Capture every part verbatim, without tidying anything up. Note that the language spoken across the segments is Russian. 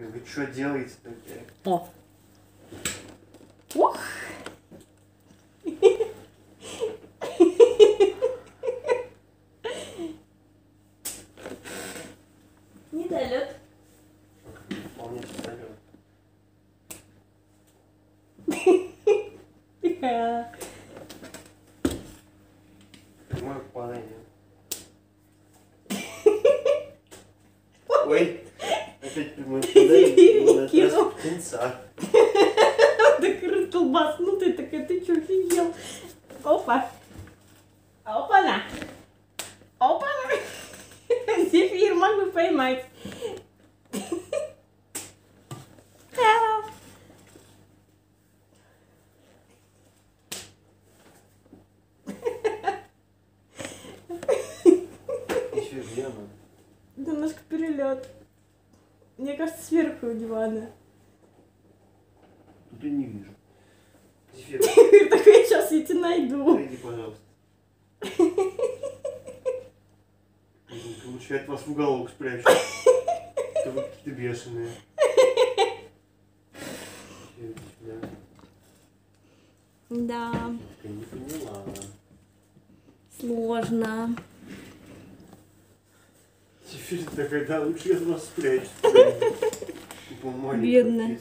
Вы что делаете такое? О! Ух! Недолет. Вполне недолет. Прямое попадание. Ой, опять прямое попадание. На трассе птенца. Так колбаснутый, так это что, офигел? Опа! Опа-на! Опа-на! Зефир могу поймать. Еще дивана. Немножко перелет. Мне кажется, сверху у дивана. Тут я не вижу. Зефир, Так я сейчас я тебя найду. найди, пожалуйста. Лучше я от вас в уголок спрячу. Это вы какие-то бешеные. Да. Я не поняла. Сложно. Зефир такая, да, лучше я от вас спрячу. Бедная.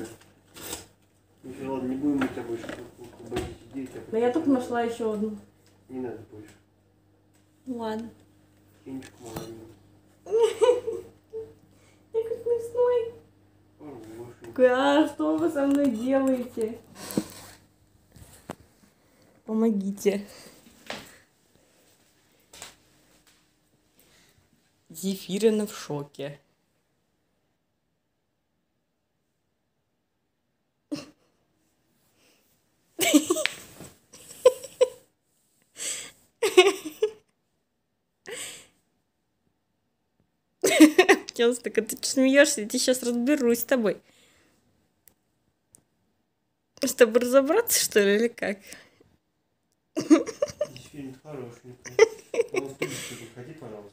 Ну ладно, не будем мы тобой сидеть. Да я только нашла еще одну. Не надо больше. Ладно. Финчик маленький. Я как смешной. Хорошенький. А что вы со мной делаете? Помогите. Зефирина в шоке. Птенец, так ты смеешься? Я сейчас разберусь с тобой. С тобой разобраться, что ли, или как? Зефир хорошенький. Ну, в тубочку выходи, пожалуйста.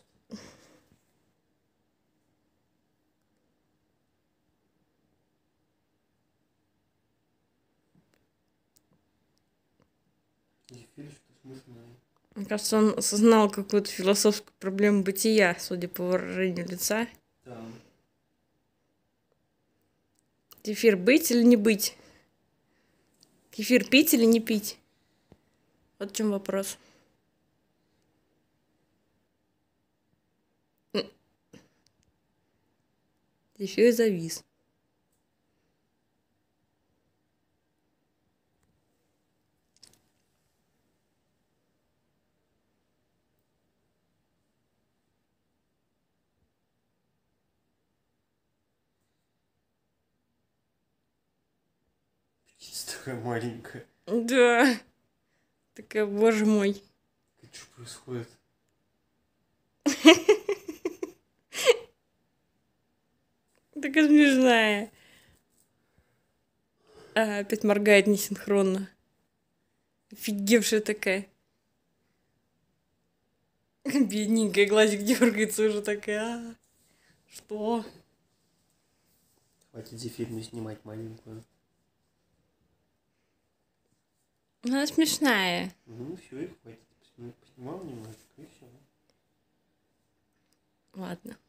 Зефир что-то смешное. Мне кажется, он осознал какую-то философскую проблему бытия, судя по выражению лица. Да. Кефир быть или не быть? Кефир пить или не пить? Вот в чем вопрос. Зефир завис. Птица такая маленькая. Да. Такая, боже мой. Что происходит? Такая смешная. А, опять моргает несинхронно. Офигевшая такая. Бедненькая, глазик дергается уже такая. А, что? Хватит зефирную снимать маленькую. Она смешная. Ну все, и хватит. Поснимал немножечко и все. Ладно.